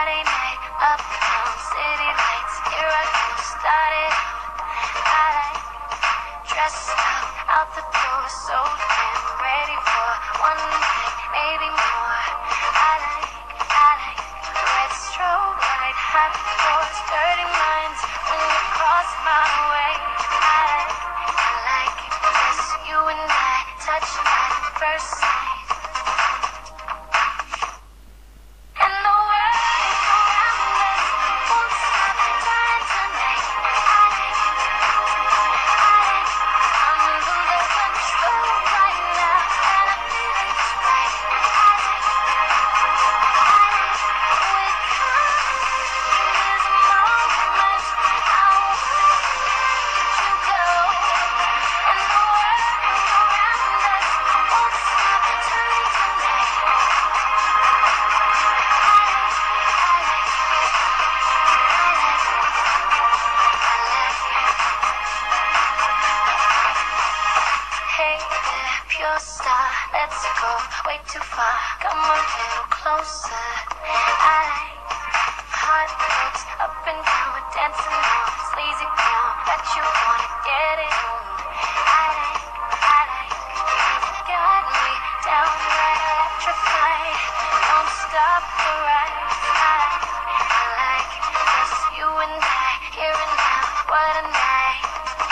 Friday night, uptown, city lights, here I go, started I like dressed up, out the door, so damn ready for one night, maybe more. I like red strobe light, hot doors, dirty minds, when you cross my way. I like it, just you and I, touch at first sight. Pure star, let's go way too far. Come a little closer. I like heartbreaks up and down, we're dancing on sleazy ground. Bet you wanna get it on. I like you got me downright electrified. Don't stop the ride. I like just you and I, here and now. What a night.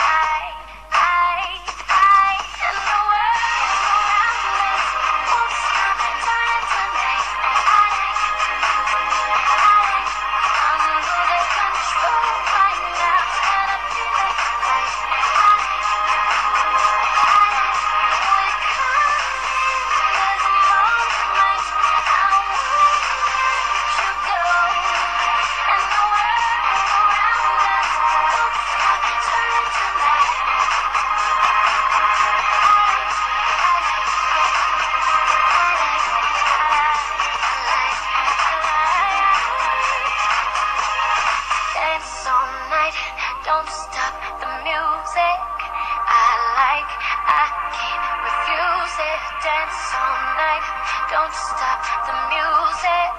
Don't stop the music. I can't refuse it. Dance all night. Don't stop the music.